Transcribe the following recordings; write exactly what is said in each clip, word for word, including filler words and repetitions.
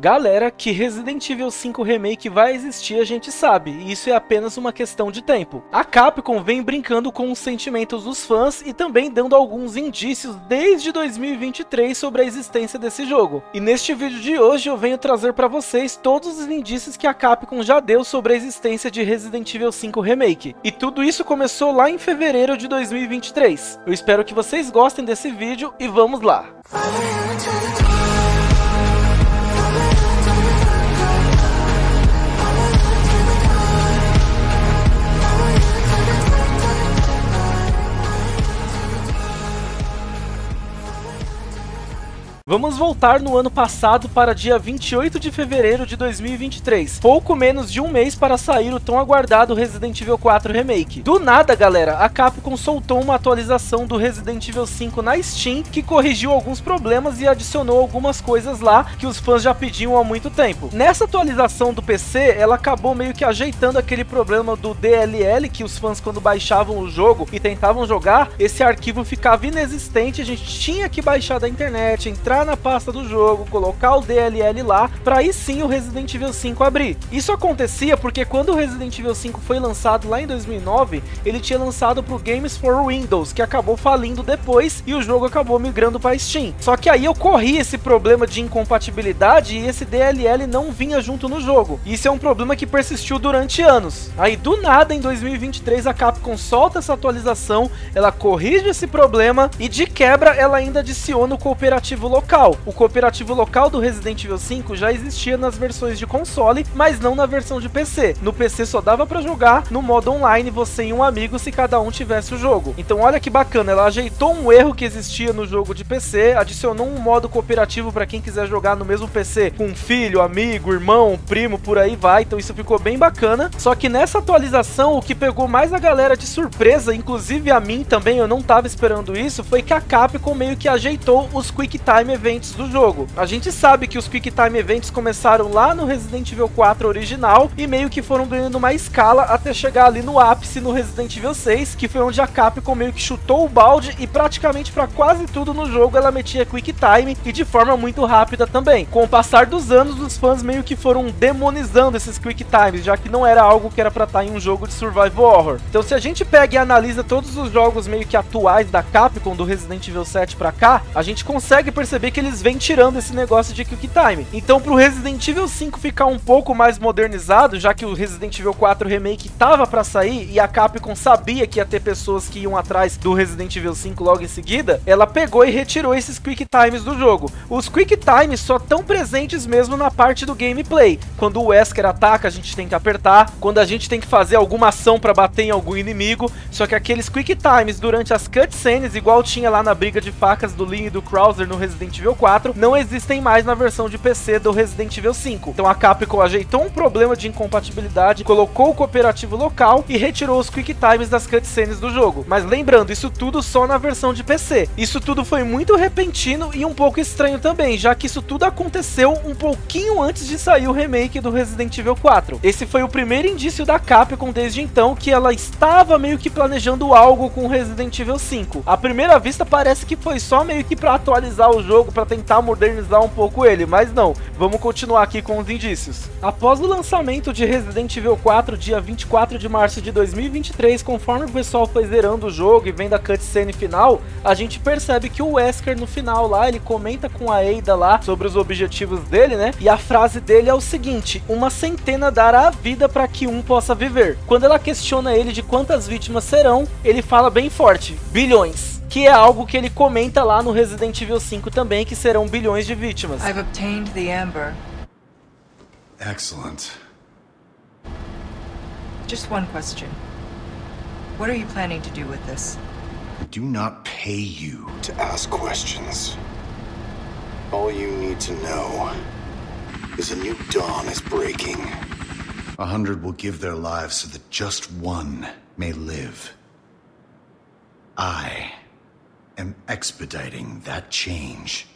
Galera, que Resident Evil cinco Remake vai existir a gente sabe, e isso é apenas uma questão de tempo. A Capcom vem brincando com os sentimentos dos fãs e também dando alguns indícios desde dois mil e vinte e três sobre a existência desse jogo. E neste vídeo de hoje eu venho trazer para vocês todos os indícios que a Capcom já deu sobre a existência de Resident Evil cinco Remake. E tudo isso começou lá em fevereiro de dois mil e vinte e três. Eu espero que vocês gostem desse vídeo e vamos lá! Vamos voltar no ano passado para dia vinte e oito de fevereiro de dois mil e vinte e três, pouco menos de um mês para sair o tão aguardado Resident Evil quatro Remake. Do nada, galera, a Capcom soltou uma atualização do Resident Evil cinco na Steam que corrigiu alguns problemas e adicionou algumas coisas lá que os fãs já pediam há muito tempo. Nessa atualização do P C, ela acabou meio que ajeitando aquele problema do D L L, que os fãs quando baixavam o jogo e tentavam jogar, esse arquivo ficava inexistente, a gente tinha que baixar da internet, entrar na pasta do jogo, colocar o D L L lá, para aí sim o Resident Evil cinco abrir. Isso acontecia porque quando o Resident Evil cinco foi lançado lá em dois mil e nove, ele tinha lançado para o Games for Windows, que acabou falindo depois e o jogo acabou migrando para Steam. Só que aí ocorria esse problema de incompatibilidade e esse D L L não vinha junto no jogo. Isso é um problema que persistiu durante anos. Aí do nada em dois mil e vinte e três a Capcom solta essa atualização, ela corrige esse problema e de quebra ela ainda adiciona o cooperativo local. O cooperativo local do Resident Evil cinco já existia nas versões de console, mas não na versão de P C. No P C só dava pra jogar no modo online, você e um amigo, se cada um tivesse o jogo. Então olha que bacana, ela ajeitou um erro que existia no jogo de P C, adicionou um modo cooperativo para quem quiser jogar no mesmo P C com filho, amigo, irmão, primo, por aí vai. Então isso ficou bem bacana. Só que nessa atualização, o que pegou mais a galera de surpresa, inclusive a mim também, eu não tava esperando isso, foi que a Capcom meio que ajeitou os Quick Time Events do jogo. A gente sabe que os Quick Time Events começaram lá no Resident Evil quatro original e meio que foram ganhando uma escala até chegar ali no ápice no Resident Evil seis, que foi onde a Capcom meio que chutou o balde e praticamente para quase tudo no jogo ela metia Quick Time e de forma muito rápida também. Com o passar dos anos, os fãs meio que foram demonizando esses Quick Times, já que não era algo que era para estar em um jogo de survival horror. Então se a gente pega e analisa todos os jogos meio que atuais da Capcom do Resident Evil sete para cá, a gente consegue perceber que eles vem tirando esse negócio de Quick Time. Então pro Resident Evil cinco ficar um pouco mais modernizado, já que o Resident Evil quatro Remake tava pra sair e a Capcom sabia que ia ter pessoas que iam atrás do Resident Evil cinco logo em seguida, ela pegou e retirou esses Quick Times do jogo. Os Quick Times só estão presentes mesmo na parte do gameplay. Quando o Wesker ataca, a gente tem que apertar. Quando a gente tem que fazer alguma ação pra bater em algum inimigo. Só que aqueles Quick Times durante as cutscenes, igual tinha lá na briga de facas do Leon e do Krauser no Resident Evil quatro, não existem mais na versão de P C do Resident Evil cinco. Então a Capcom ajeitou um problema de incompatibilidade, colocou o cooperativo local e retirou os Quick Times das cutscenes do jogo. Mas lembrando, isso tudo só na versão de P C. Isso tudo foi muito repentino e um pouco estranho também, já que isso tudo aconteceu um pouquinho antes de sair o remake do Resident Evil quatro. Esse foi o primeiro indício da Capcom desde então que ela estava meio que planejando algo com o Resident Evil cinco. À primeira vista parece que foi só meio que para atualizar o jogo, para tentar modernizar um pouco ele, mas não, vamos continuar aqui com os indícios. Após o lançamento de Resident Evil quatro, dia vinte e quatro de março de dois mil e vinte e três, conforme o pessoal foi zerando o jogo e vendo a cutscene final, a gente percebe que o Wesker no final lá, ele comenta com a Ada lá sobre os objetivos dele, né? E a frase dele é o seguinte: uma centena dará a vida para que um possa viver. Quando ela questiona ele de quantas vítimas serão, ele fala bem forte: bilhões. Que é algo que ele comenta lá no Resident Evil cinco também, que serão bilhões de vítimas. I've obtained the amber. Excellent. Just one question. What are you planning to do with this? I do not pay you to ask questions. All you need to know is a new dawn is breaking. A hundred will give their lives so that just one may live. I am expediting that change.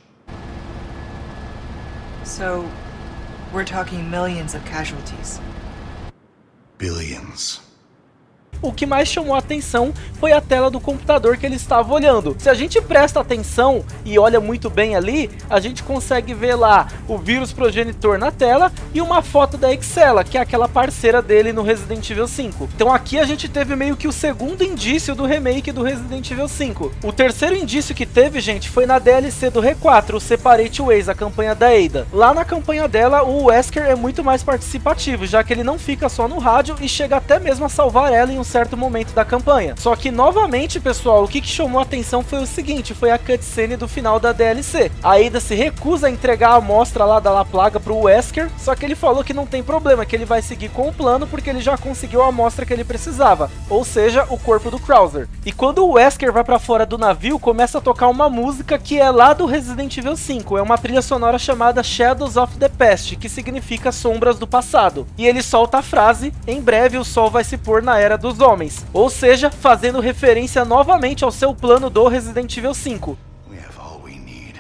So, we're talking millions of casualties. Billions. o que mais chamou a atenção foi a tela do computador que ele estava olhando. Se a gente presta atenção e olha muito bem ali, a gente consegue ver lá o vírus progenitor na tela e uma foto da Excella, que é aquela parceira dele no Resident Evil cinco. Então aqui a gente teve meio que o segundo indício do remake do Resident Evil cinco. O terceiro indício que teve, gente, foi na D L C do R E quatro, o Separate Ways, a campanha da Ada. Lá na campanha dela, o Wesker é muito mais participativo, já que ele não fica só no rádio e chega até mesmo a salvar ela em um certo momento da campanha. Só que, novamente, pessoal, o que, que chamou a atenção foi o seguinte, foi a cutscene do final da D L C. A Ada se recusa a entregar a amostra lá da La Plaga pro Wesker, só que ele falou que não tem problema, que ele vai seguir com o plano porque ele já conseguiu a amostra que ele precisava, ou seja, o corpo do Krauser. E quando o Wesker vai pra fora do navio, começa a tocar uma música que é lá do Resident Evil cinco, é uma trilha sonora chamada Shadows of the Past, que significa sombras do passado. E ele solta a frase, em breve o sol vai se pôr na era dos homens, ou seja, fazendo referência novamente ao seu plano do Resident Evil cinco. We have all we need.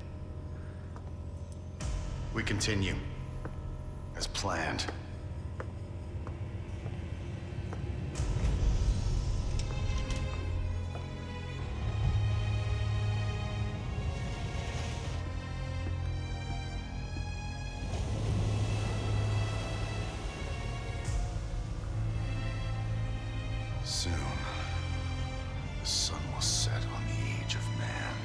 We continue as planned. Soon, the sun will set on the age of man.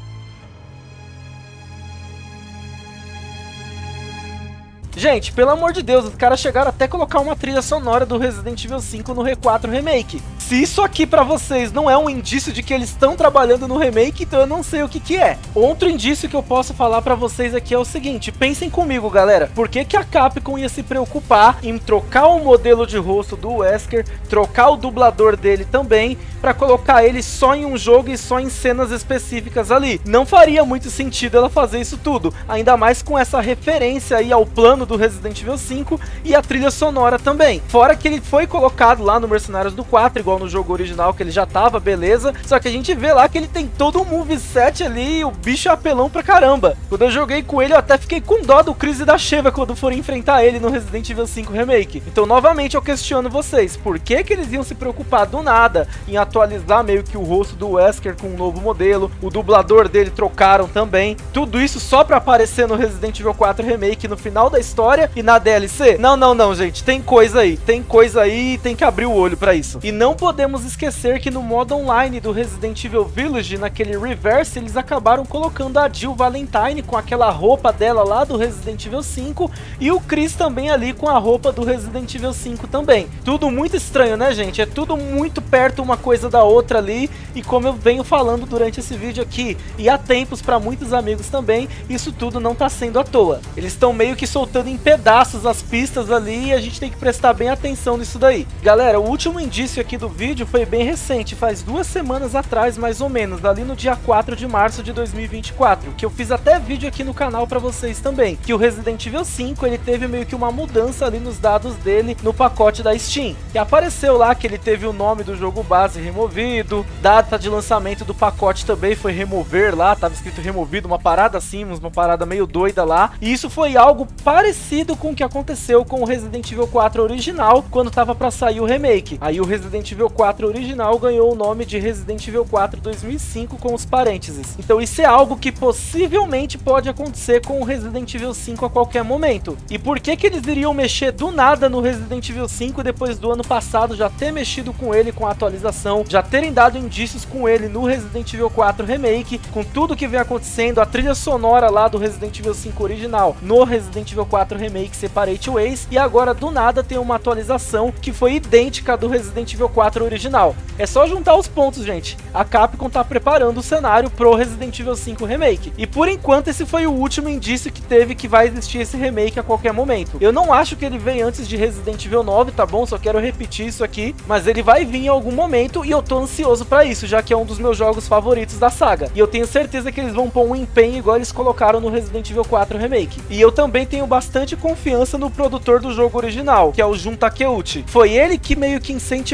Gente, pelo amor de Deus, os caras chegaram até a colocar uma trilha sonora do Resident Evil cinco no R E quatro Remake. Se isso aqui pra vocês não é um indício de que eles estão trabalhando no remake, então eu não sei o que que é. Outro indício que eu posso falar pra vocês aqui é o seguinte, pensem comigo, galera. Por que que a Capcom ia se preocupar em trocar o modelo de rosto do Wesker, trocar o dublador dele também, pra colocar ele só em um jogo e só em cenas específicas ali? Não faria muito sentido ela fazer isso tudo, ainda mais com essa referência aí ao plano do Resident Evil cinco e a trilha sonora também. Fora que ele foi colocado lá no Mercenários do quatro, igual no jogo original, que ele já tava, beleza, só que a gente vê lá que ele tem todo um moveset ali e o bicho é apelão pra caramba. Quando eu joguei com ele, eu até fiquei com dó do Chris e da Sheva quando foram enfrentar ele no Resident Evil cinco Remake. Então, novamente, eu questiono vocês, por que que eles iam se preocupar do nada em atualizar meio que o rosto do Wesker com um novo modelo, o dublador dele trocaram também, tudo isso só pra aparecer no Resident Evil quatro Remake no final da história e na D L C? Não, não, não, gente, tem coisa aí, tem coisa aí e tem que abrir o olho pra isso. E não podemos esquecer que no modo online do Resident Evil Village, naquele Reverse, eles acabaram colocando a Jill Valentine com aquela roupa dela lá do Resident Evil cinco e o Chris também ali com a roupa do Resident Evil cinco também. Tudo muito estranho, né, gente? É tudo muito perto uma coisa da outra ali e como eu venho falando durante esse vídeo aqui, e há tempos para muitos amigos também, isso tudo não tá sendo à toa. Eles estão meio que soltando em pedaços as pistas ali e a gente tem que prestar bem atenção nisso daí. Galera, o último indício aqui do vídeo foi bem recente, faz duas semanas atrás mais ou menos, ali no dia quatro de março de dois mil e vinte e quatro, que eu fiz até vídeo aqui no canal pra vocês também, que o Resident Evil cinco ele teve meio que uma mudança ali nos dados dele no pacote da Steam, e apareceu lá que ele teve o nome do jogo base removido, data de lançamento do pacote também foi remover lá, tava escrito removido, uma parada assim, uma parada meio doida lá, e isso foi algo parecido com o que aconteceu com o Resident Evil quatro original, quando tava pra sair o remake. Aí o Resident Evil quatro original ganhou o nome de Resident Evil quatro dois mil e cinco com os parênteses. Então isso é algo que possivelmente pode acontecer com o Resident Evil cinco a qualquer momento. E por que que eles iriam mexer do nada no Resident Evil cinco depois do ano passado já ter mexido com ele com a atualização, já terem dado indícios com ele no Resident Evil quatro Remake, com tudo que vem acontecendo, a trilha sonora lá do Resident Evil cinco original no Resident Evil quatro Remake Separate Ways, e agora do nada tem uma atualização que foi idêntica do Resident Evil quatro original. É só juntar os pontos, gente. A Capcom tá preparando o cenário pro Resident Evil cinco Remake. E por enquanto esse foi o último indício que teve que vai existir esse remake a qualquer momento. Eu não acho que ele vem antes de Resident Evil nove, tá bom? Só quero repetir isso aqui, mas ele vai vir em algum momento e eu tô ansioso pra isso, já que é um dos meus jogos favoritos da saga. E eu tenho certeza que eles vão pôr um empenho igual eles colocaram no Resident Evil quatro Remake. E eu também tenho bastante confiança no produtor do jogo original, que é o Jun Takeuchi. Foi ele que meio que incentivou a Capcom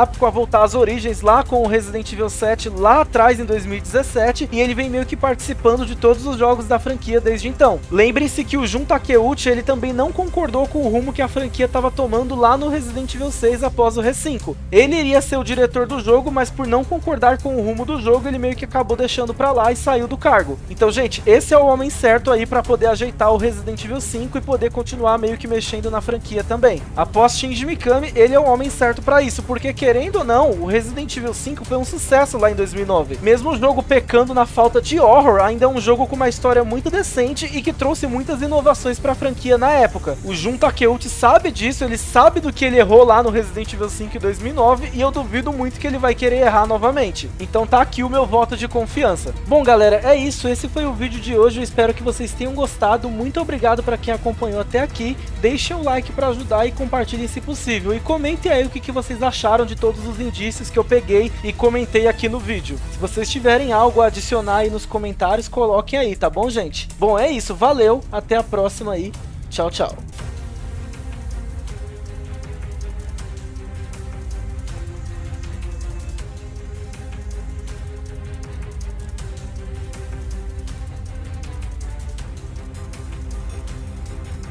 Capcom a voltar às origens lá com o Resident Evil sete lá atrás em dois mil e dezessete, e ele vem meio que participando de todos os jogos da franquia desde então. Lembrem-se que o Jun Takeuchi, ele também não concordou com o rumo que a franquia estava tomando lá no Resident Evil seis após o R cinco. Ele iria ser o diretor do jogo, mas por não concordar com o rumo do jogo, ele meio que acabou deixando pra lá e saiu do cargo. Então, gente, esse é o homem certo aí pra poder ajeitar o Resident Evil cinco e poder continuar meio que mexendo na franquia também. Após Shinji Mikami, ele é o homem certo pra isso, porque querendo ou não, o Resident Evil cinco foi um sucesso lá em dois mil e nove. Mesmo o jogo pecando na falta de horror, ainda é um jogo com uma história muito decente e que trouxe muitas inovações pra franquia na época. O Jun Takeuchi sabe disso, ele sabe do que ele errou lá no Resident Evil cinco em dois mil e nove, e eu duvido muito que ele vai querer errar novamente. Então tá aqui o meu voto de confiança. Bom, galera, é isso, esse foi o vídeo de hoje, eu espero que vocês tenham gostado, muito obrigado pra quem acompanhou até aqui, deixem o like pra ajudar e compartilhem se possível, e comentem aí o que, que vocês acharam de todos os indícios que eu peguei e comentei aqui no vídeo. Se vocês tiverem algo a adicionar aí nos comentários, coloquem aí, tá bom, gente? Bom, é isso, valeu, até a próxima aí, tchau, tchau.